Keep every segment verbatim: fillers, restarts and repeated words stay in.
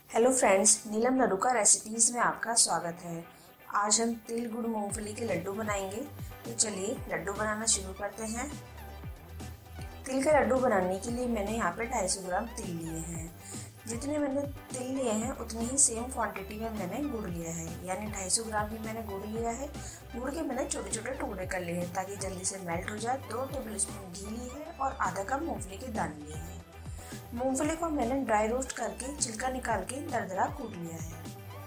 Hello friends, Neelam Naruka recipes में आपका स्वागत है। आज हम तिल गुड़ मूंगफली के लड्डू बनाएंगे। तो चलिए लड्डू बनाना शुरू करते हैं। तिल के लड्डू बनाने के लिए मैंने यहाँ पे ढाई सौ ग्राम तिल लिए हैं। जितने मैंने तिल लिए हैं उतनी ही सेम क्वांटिटी में मैंने गुड़ लिया है, यानी ढाई सौ ग्राम ही मैंने गुड़ लिया है। गुड़ के मैंने छोटे छोटे टुकड़े कर लिए हैं ताकि जल्दी से मेल्ट हो जाए। दो टेबल स्पून घी ली है और आधा कप मूँगफली के दाने लिए हैं। मूंगफली को मैंने ड्राई रोस्ट करके छिलका निकाल के दरदरा कूट लिया है।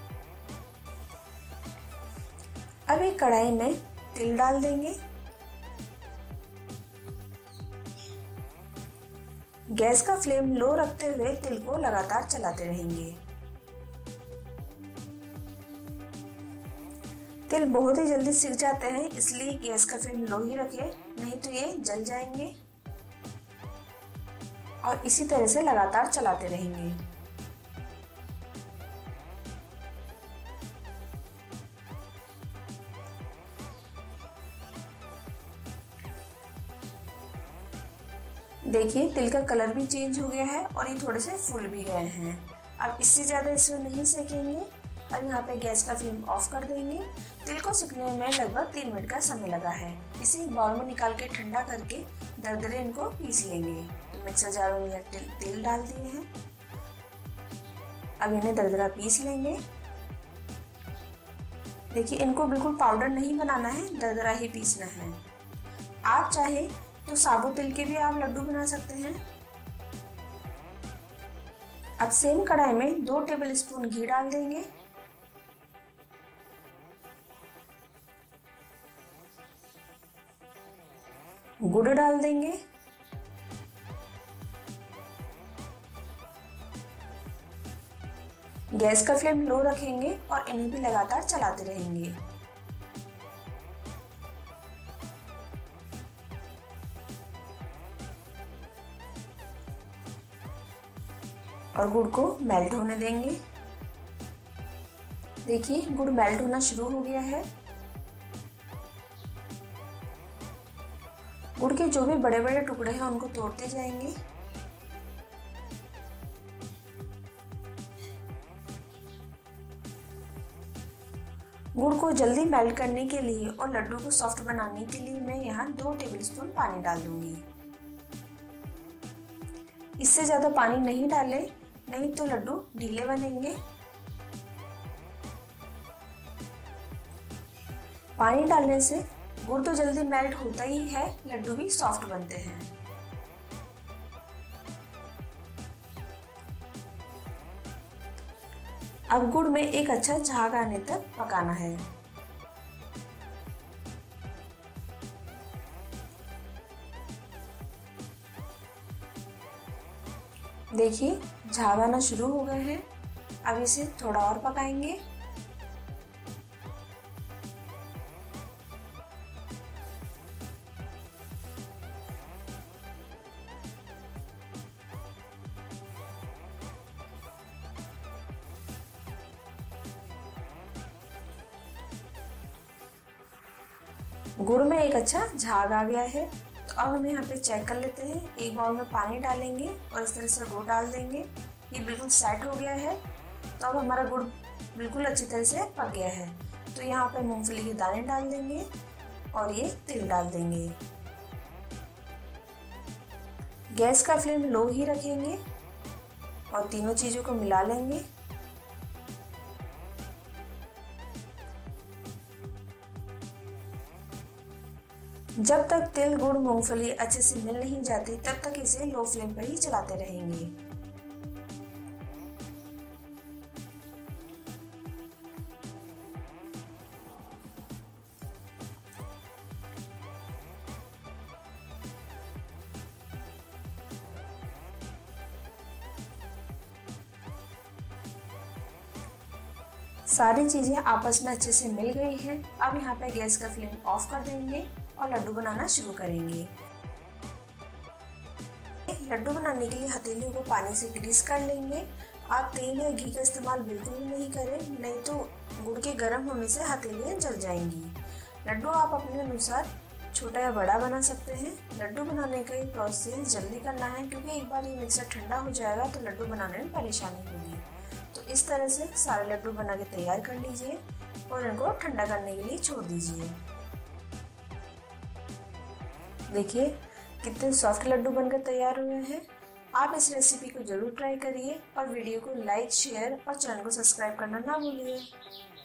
अब एक कढ़ाई में तिल डाल देंगे। गैस का फ्लेम लो रखते हुए तिल को लगातार चलाते रहेंगे। तिल बहुत ही जल्दी सिक जाते हैं, इसलिए गैस का फ्लेम लो ही रखें, नहीं तो ये जल जाएंगे। और इसी तरह से लगातार चलाते रहेंगे। देखिए तिल का कलर भी चेंज हो गया है और ये थोड़े से फूल भी गए हैं। अब इससे ज़्यादा इसमें नहीं सेकेंगे। अब यहाँ पे गैस का फ्लेम ऑफ कर देंगे। तिल को सिकने में लगभग तीन मिनट का समय लगा है। इसे बाउल में निकाल के ठंडा करके दरदरे इनको पीस लेंगे। तो मिक्सर जार में यह तिल, तिल डाल दिए हैं। अब इन्हें दरदरा पीस लेंगे। देखिए इनको बिल्कुल पाउडर नहीं बनाना है, दरदरा ही पीसना है। आप चाहे तो साबुत तिल के भी आप लड्डू बना सकते हैं। अब सेम कढ़ाई में दो टेबल स्पून घी डाल देंगे। गुड़ डाल देंगे। गैस का फ्लेम लो रखेंगे और इन्हें भी लगातार चलाते रहेंगे। और गुड़ को मेल्ट होने देंगे। देखिए गुड़ मेल्ट होना शुरू हो गया है। गुड़ के जो भी बड़े बड़े टुकड़े हैं उनको तोड़ते जाएंगे। गुड़ को जल्दी मेल्ट करने के लिए और लड्डू को सॉफ्ट बनाने के लिए मैं यहाँ दो टेबलस्पून पानी डाल दूंगी। इससे ज़्यादा पानी नहीं डालें, नहीं तो लड्डू ढीले बनेंगे। पानी डालने से गुड़ तो जल्दी मेल्ट होता ही है, लड्डू भी सॉफ्ट बनते हैं। अब गुड़ में एक अच्छा झाग आने तक पकाना है। देखिए झाग आना शुरू हो गए हैं। अब इसे थोड़ा और पकाएंगे। गुड़ में एक अच्छा झाग आ गया है। तो अब हम यहाँ पे चेक कर लेते हैं। एक बाउल में पानी डालेंगे और इस तरह से गुड़ डाल देंगे। ये बिल्कुल सेट हो गया है। तो अब हमारा गुड़ बिल्कुल अच्छी तरह से पक गया है। तो यहाँ पे मूंगफली के दाने डाल देंगे और ये तिल डाल देंगे। गैस का फ्लेम लो ही रखेंगे और तीनों चीज़ों को मिला लेंगे। जब तक तिल गुड़ मूंगफली अच्छे से मिल नहीं जाती तब तक इसे लो फ्लेम पर ही चलाते रहेंगे। सारी चीजें आपस में अच्छे से मिल गई हैं। अब यहाँ पे गैस का फ्लेम ऑफ कर देंगे और लड्डू बनाना शुरू करेंगे। लड्डू बनाने के लिए हथेलियों को पानी से ग्रीस कर लेंगे। आप तेल या घी का इस्तेमाल बिल्कुल भी नहीं करें, नहीं तो गुड़ के गर्म होने से हथेलियाँ जल जाएंगी। लड्डू आप अपने अनुसार छोटा या बड़ा बना सकते हैं। लड्डू बनाने का ये प्रोसेस जल्दी करना है क्योंकि एक बार ये मिक्सर ठंडा हो जाएगा तो लड्डू बनाने में परेशानी होगी। तो इस तरह से सारे लड्डू बना के तैयार कर लीजिए और इनको ठंडा करने के लिए छोड़ दीजिए। देखिए कितने सॉफ्ट लड्डू बनकर तैयार हुए हैं। आप इस रेसिपी को जरूर ट्राई करिए और वीडियो को लाइक, शेयर और चैनल को सब्सक्राइब करना ना भूलिए।